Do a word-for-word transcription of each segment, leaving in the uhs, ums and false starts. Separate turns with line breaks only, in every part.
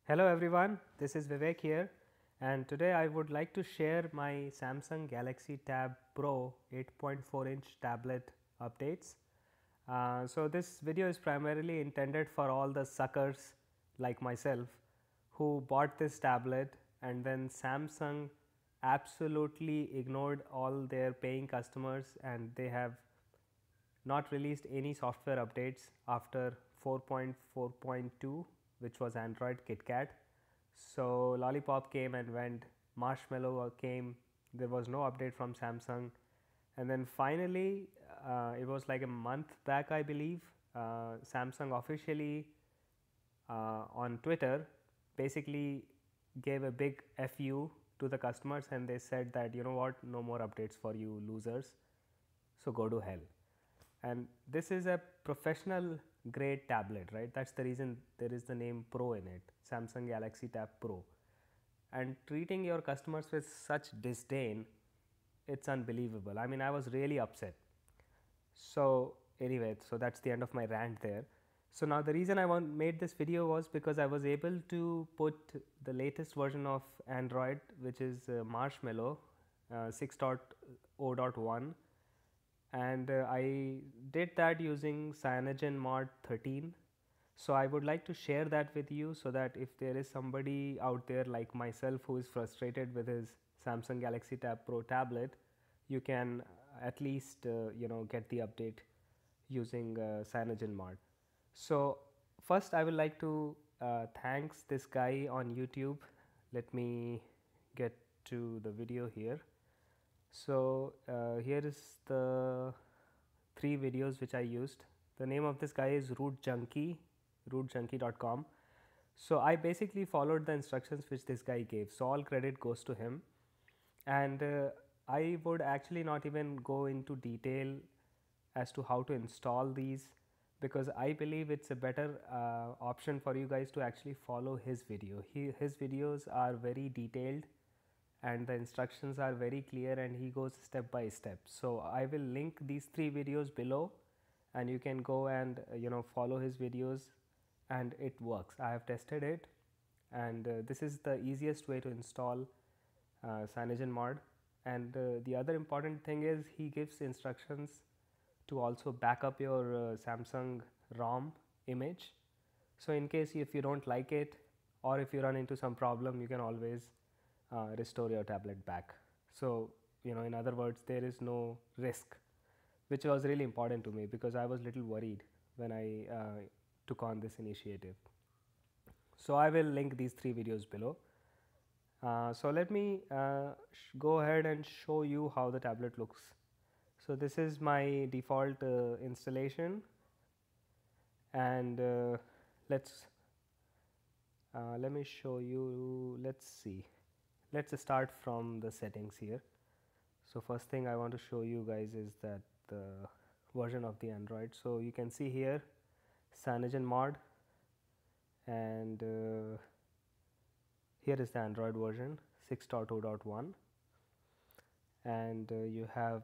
Hello everyone, this is Vivek here, and today I would like to share my Samsung Galaxy Tab Pro eight point four inch tablet updates. Uh, so this video is primarily intended for all the suckers like myself who bought this tablet and then Samsung absolutely ignored all their paying customers and they have not released any software updates after four point four point two, which was Android KitKat. So Lollipop came and went, Marshmallow came, there was no update from Samsung, and then finally uh, it was like a month back, I believe, uh, Samsung officially uh, on Twitter basically gave a big F U to the customers and they said that, you know what, no more updates for you losers, so go to hell. And this is a professional grade tablet, right? That's the reason there is the name Pro in it, Samsung Galaxy Tab Pro. And treating your customers with such disdain, it's unbelievable. I mean, I was really upset. So anyway, so that's the end of my rant there. So now the reason I want made this video was because I was able to put the latest version of Android, which is uh, Marshmallow uh, six point zero point one, and uh, I did that using CyanogenMod thirteen. So I would like to share that with you so that if there is somebody out there like myself who is frustrated with his Samsung Galaxy Tab Pro tablet, you can at least uh, you know get the update using uh, CyanogenMod. So first I would like to uh, thanks this guy on YouTube. Let me get to the video here. So uh, here is the three videos which I used. The name of this guy is Root Junkie, root junkie dot com. So I basically followed the instructions which this guy gave. So all credit goes to him. And uh, I would actually not even go into detail as to how to install these because I believe it's a better uh, option for you guys to actually follow his video. He, his videos are very detailed and the instructions are very clear and he goes step by step. So I will link these three videos below and you can go and uh, you know follow his videos and it works. I have tested it and uh, this is the easiest way to install uh, CyanogenMod. And uh, the other important thing is he gives instructions to also back up your uh, Samsung ROM image. So in case if you don't like it or if you run into some problem, you can always uh, restore your tablet back. So you know in other words, there is no risk, which was really important to me because I was little worried when I uh, took on this initiative. So I will link these three videos below. Uh, so let me uh, go ahead and show you how the tablet looks. So this is my default uh, installation and uh, let's uh, let me show you. Let's see, let's start from the settings here. So first thing I want to show you guys is that the version of the Android. So you can see here CyanogenMod and uh, here is the Android version six point zero point one and uh, you have,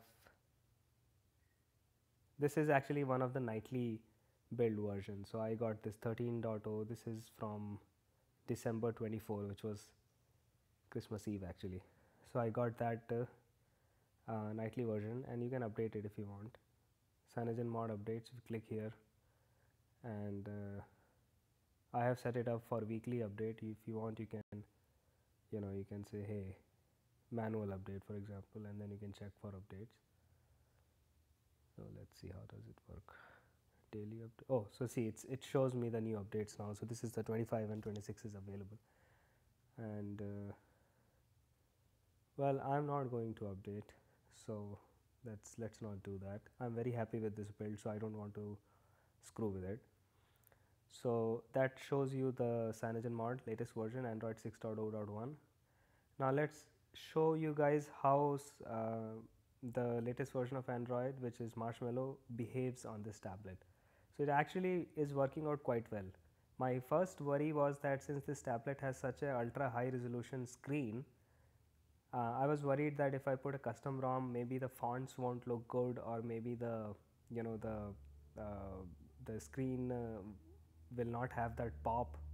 this is actually one of the nightly build version. So I got this thirteen point zero. This is from December twenty-fourth, which was Christmas Eve actually. So I got that uh, uh, nightly version and you can update it if you want. CyanogenMod updates, you click here and uh, I have set it up for weekly update. If you want, you can you know you can say hey manual update for example and then you can check for updates. So let's see how does it work. Daily update. Oh, so see, it's it shows me the new updates now. So this is the twenty-five and twenty-six is available and uh, well, I'm not going to update, so let's let's not do that. I'm very happy with this build, so I don't want to screw with it. So that shows you the CyanogenMod latest version Android six point zero point one. Now let's show you guys how uh, the latest version of Android, which is Marshmallow, behaves on this tablet. So it actually is working out quite well. My first worry was that since this tablet has such a ultra high resolution screen, uh, I was worried that if I put a custom ROM, maybe the fonts won't look good or maybe the you know the uh, the screen uh, will not have that pop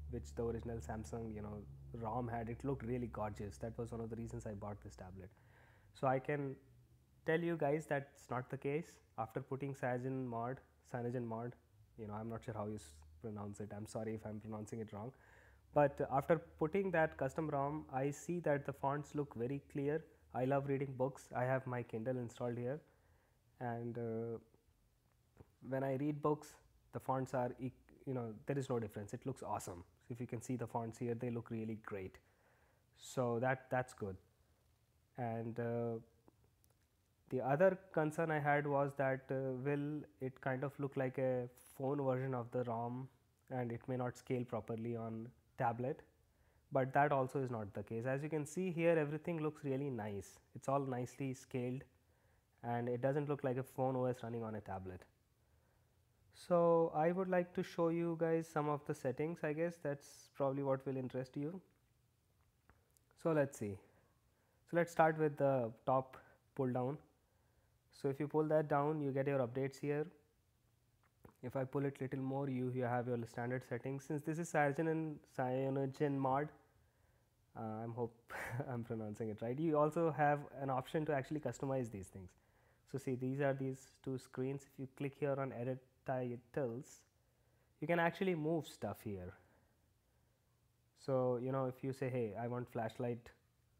which the original Samsung, you know, ROM had. It looked really gorgeous. That was one of the reasons I bought this tablet. So I can tell you guys that's not the case. After putting Cyanogen mod, Cyanogen mod, you know, I'm not sure how you pronounce it. I'm sorry if I'm pronouncing it wrong. But after putting that custom ROM, I see that the fonts look very clear. I love reading books. I have my Kindle installed here, and uh, when I read books, the fonts are, you know, there is no difference. It looks awesome. So if you can see the fonts here, they look really great. So that that's good. And uh, the other concern I had was that uh, will it kind of look like a phone version of the ROM, and it may not scale properly on tablet, but that also is not the case. As you can see here, everything looks really nice. It's all nicely scaled, and it doesn't look like a phone O S running on a tablet. So I would like to show you guys some of the settings. I guess that's probably what will interest you. So let's see. So let's start with the top pull down. So if you pull that down, you get your updates here. If I pull it little more, you, you have your standard settings. Since this is Cyanogen and Cyanogen mod, uh, I'm hope I'm pronouncing it right. You also have an option to actually customize these things. So see, these are these two screens. If you click here on edit titles, you can actually move stuff here. So you know, if you say, hey, I want flashlight,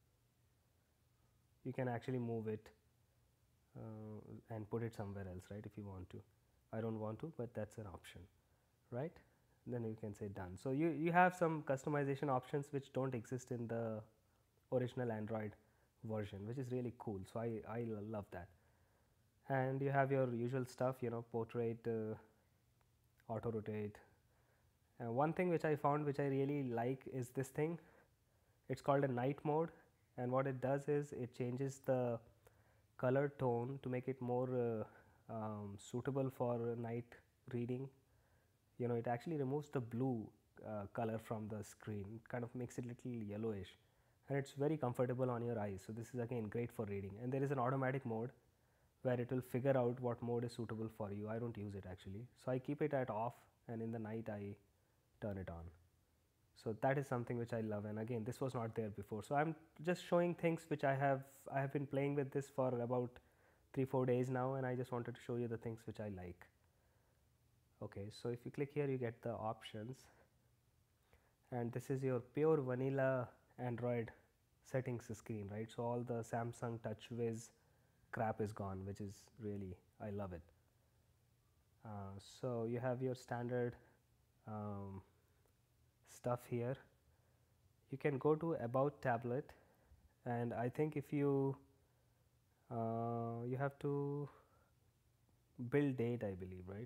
you can actually move it uh, and put it somewhere else, right, if you want to. I don't want to, but that's an option, right? Then you can say done. So you, you have some customization options which don't exist in the original Android version, which is really cool. So I, I love that. And you have your usual stuff, you know, portrait, uh, auto rotate. Uh, one thing which I found which I really like is this thing. It's called a night mode, and what it does is it changes the color tone to make it more uh, um, suitable for night reading. You know, it actually removes the blue uh, color from the screen. It kind of makes it little yellowish, and it's very comfortable on your eyes. So this is again great for reading. And there is an automatic mode where it will figure out what mode is suitable for you. I don't use it actually, so I keep it at off, and in the night I turn it on. So that is something which I love, and again, this was not there before. So I'm just showing things which I have I have been playing with this for about three four days now, and I just wanted to show you the things which I like. Okay, so if you click here, you get the options, and this is your pure vanilla Android settings screen, right? So all the Samsung TouchWiz crap is gone, which is really, I love it. Uh, so you have your standard um, stuff here. You can go to about tablet, and I think if you uh, you have to build date, I believe, right?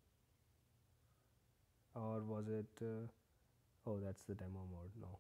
Or was it uh, oh, that's the demo mode. No,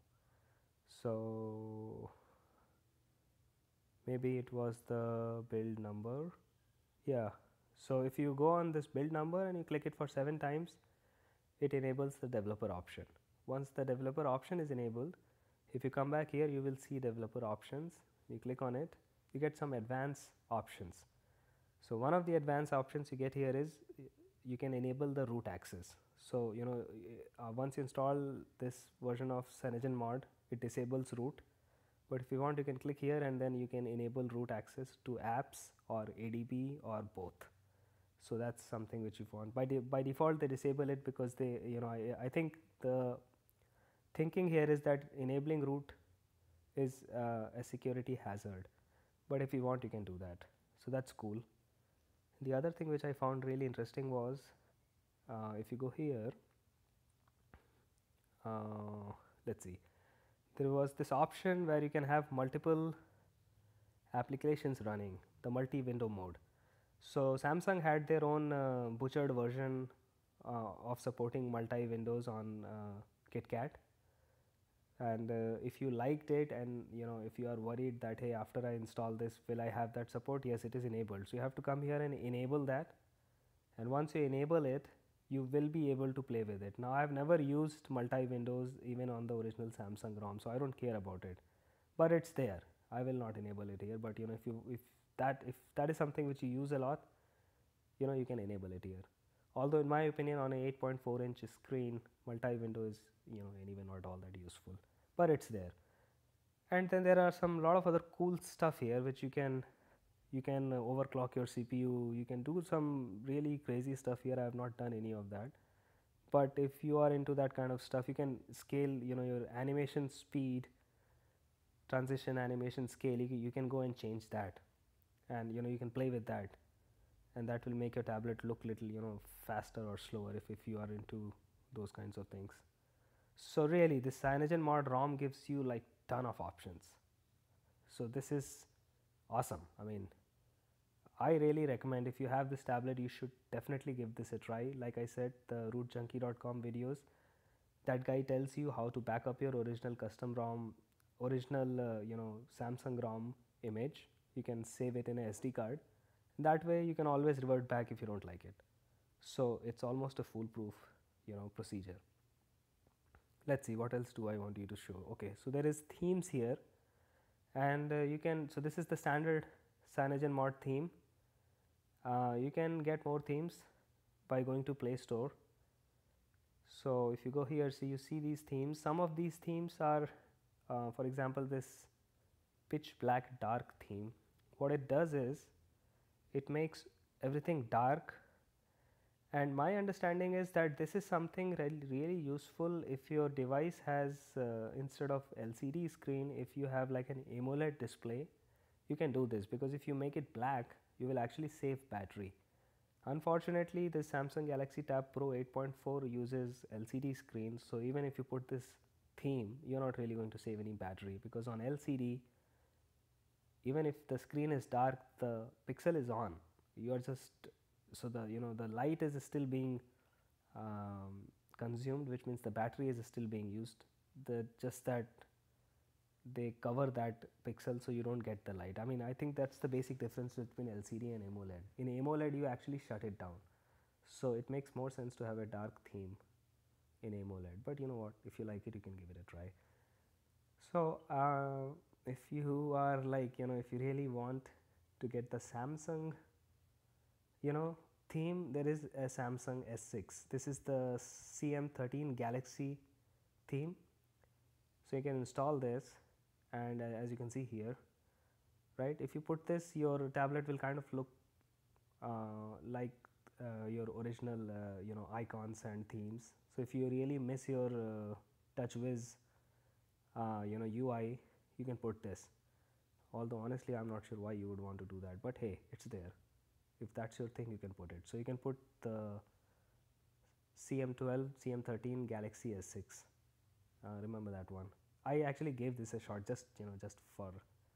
so maybe it was the build number. Yeah, so if you go on this build number and you click it for seven times, it enables the developer option. Once the developer option is enabled, if you come back here, you will see developer options. You click on it, you get some advanced options. So one of the advanced options you get here is you can enable the root access. So you know, uh, once you install this version of Cyanogen mod, it disables root. But if you want, you can click here, and then you can enable root access to apps or A D B or both. So that's something which you want. By de by default, they disable it because they, you know, I, I think the thinking here is that enabling root is uh, a security hazard. But if you want, you can do that. So that's cool. The other thing which I found really interesting was uh, if you go here, uh, let's see, there was this option where you can have multiple applications running, the multi-window mode. So Samsung had their own uh, butchered version uh, of supporting multi-windows on uh, KitKat, and uh, if you liked it, and you know, if you are worried that hey, after I install this, will I have that support? Yes, it is enabled. So you have to come here and enable that, and once you enable it, you will be able to play with it. Now I have never used multi-windows even on the original Samsung ROM, so I don't care about it, but it's there. I will not enable it here, but you know, if you if that if that is something which you use a lot, you know, you can enable it here. Although in my opinion, on a eight point four inch screen, multi-window is you know anyway not all that useful, but it's there. And then there are some lot of other cool stuff here which you can you can uh, overclock your C P U. You can do some really crazy stuff here. I have not done any of that, but if you are into that kind of stuff, you can scale you know your animation speed, transition animation scale. You, you can go and change that, and you know you can play with that, and that will make your tablet look little you know faster or slower if, if you are into those kinds of things. So really this CyanogenMod ROM gives you like ton of options. So this is awesome. I mean, I really recommend, if you have this tablet, you should definitely give this a try. Like I said, the root junkie dot com videos, that guy tells you how to back up your original custom ROM, original uh, you know Samsung ROM image. You can save it in a S D card. That way you can always revert back if you don't like it. So it's almost a foolproof you know procedure. Let's see, what else do I want you to show. Okay, so there is themes here, and uh, you can, so this is the standard CyanogenMod theme. Uh, you can get more themes by going to Play Store. So if you go here, see you see these themes. Some of these themes are uh, for example this pitch black dark theme. What it does is it makes everything dark, and my understanding is that this is something re really useful if your device has uh, instead of L C D screen, if you have like an AMOLED display, you can do this, because if you make it black you will actually save battery. Unfortunately, the Samsung Galaxy Tab Pro eight point four uses L C D screens, so even if you put this theme, you're not really going to save any battery, because on L C D, even if the screen is dark, the pixel is on. You are just, so the you know the light is still being um, consumed, which means the battery is still being used. The just that they cover that pixel so you don't get the light. I mean, I think that's the basic difference between L C D and AMOLED. In AMOLED you actually shut it down, so it makes more sense to have a dark theme in AMOLED, but you know what, if you like it, you can give it a try. So uh, if you are like you know if you really want to get the Samsung you know theme, there is a Samsung S six. This is the C M thirteen Galaxy theme, so you can install this, and uh, as you can see here, right, if you put this, your tablet will kind of look uh, like uh, your original uh, you know icons and themes. So if you really miss your uh, TouchWiz uh, you know U I, you can put this, although honestly I'm not sure why you would want to do that, but hey, it's there. If that's your thing, you can put it. So you can put the C M twelve, C M thirteen Galaxy S six. Uh, remember that one. I actually gave this a shot, just you know, just for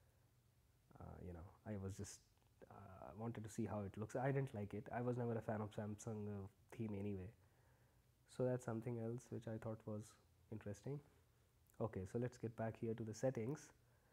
uh, you know, I was just uh, wanted to see how it looks. I didn't like it. I was never a fan of Samsung uh, theme anyway. So that's something else which I thought was interesting. Okay, so let's get back here to the settings.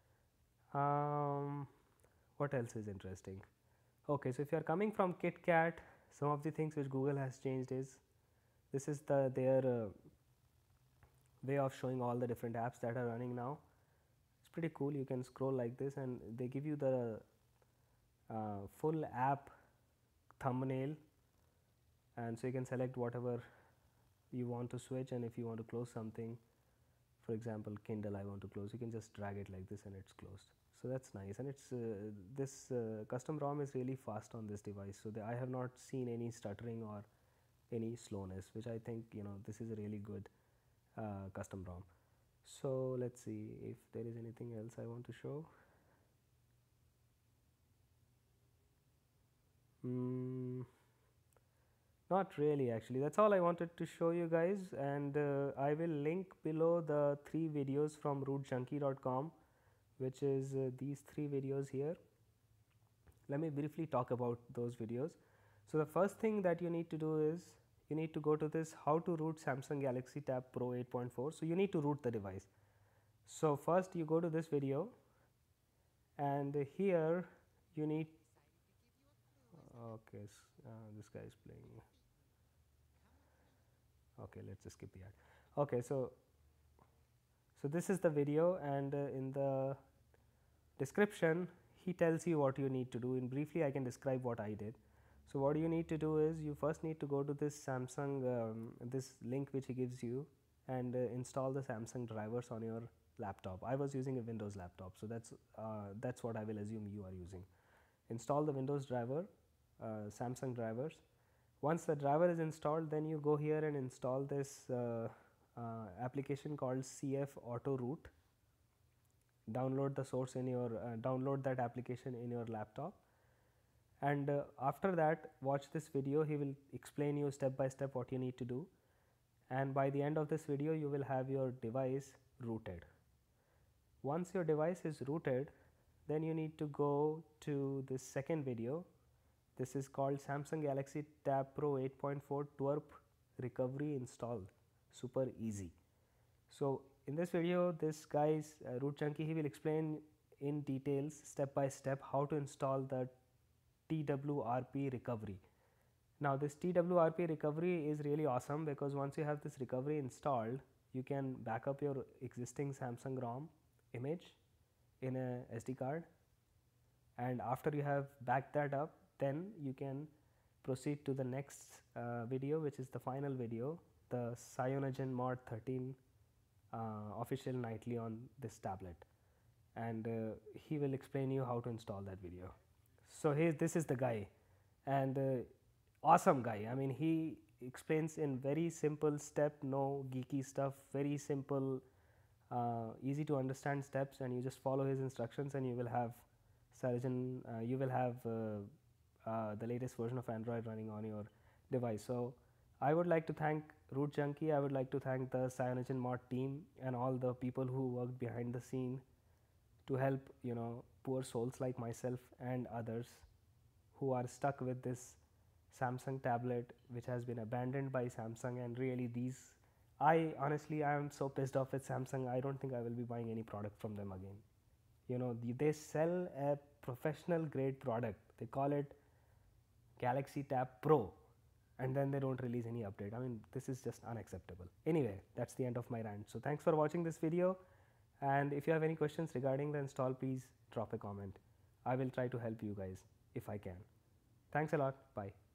Um, what else is interesting? Okay, so if you are coming from KitKat, some of the things which Google has changed is, this is the their uh, way of showing all the different apps that are running now. It's pretty cool. You can scroll like this and they give you the uh, full app thumbnail, and so you can select whatever you want to switch, and if you want to close something, for example Kindle I want to close, you can just drag it like this and it's closed. So that's nice, and it's uh, this uh, custom ROM is really fast on this device, so I have not seen any stuttering or any slowness, which I think you know this is a really good uh, custom ROM. So let's see if there is anything else I want to show. Mm, not really, actually. That's all I wanted to show you guys, and uh, I will link below the three videos from root junkie dot com, which is uh, these three videos here. Let me briefly talk about those videos. So the first thing that you need to do is you need to go to this how to root Samsung Galaxy Tab Pro eight point four. So you need to root the device. So first you go to this video, and here you need, okay, uh, this guy is playing, okay, let's just skip the ad. Okay, so so this is the video, and uh, in the description he tells you what you need to do. In briefly I can describe what I did. So what you need to do is you first need to go to this Samsung um, this link which he gives you, and uh, install the Samsung drivers on your laptop. I was using a Windows laptop, so that's uh, that's what I will assume you are using. Install the Windows driver, uh, Samsung drivers. Once the driver is installed, then you go here and install this uh, uh, application called C F Auto Root. Download the source in your uh, download that application in your laptop, and uh, after that watch this video. He will explain you step by step what you need to do, and by the end of this video you will have your device rooted. Once your device is rooted, then you need to go to this second video. This is called Samsung Galaxy Tab Pro eight point four twerp recovery install. Super easy. So in this video, this guy's uh, Root Junkie, he will explain in details step by step how to install the T W R P recovery. Now this T W R P recovery is really awesome because once you have this recovery installed, you can back up your existing Samsung ROM image in a S D card, and after you have backed that up, then you can proceed to the next uh, video, which is the final video, the CyanogenMod thirteen uh, official nightly on this tablet, and uh, he will explain you how to install that video. So here, this is the guy, and uh, awesome guy. I mean, he explains in very simple step, no geeky stuff, very simple, uh, easy to understand steps, and you just follow his instructions and you will have Cyanogen, uh, you will have uh, uh, the latest version of Android running on your device. So I would like to thank Root Junkie, I would like to thank the CyanogenMod team and all the people who worked behind the scene to help, you know, poor souls like myself and others who are stuck with this Samsung tablet which has been abandoned by Samsung. And really, these, I honestly I am so pissed off with Samsung. I don't think I will be buying any product from them again. You know, they sell a professional grade product, they call it Galaxy Tab Pro, and then they don't release any update. I mean, this is just unacceptable. Anyway, that's the end of my rant. So thanks for watching this video, and if you have any questions regarding the install, please drop a comment. I will try to help you guys if I can. Thanks a lot. Bye.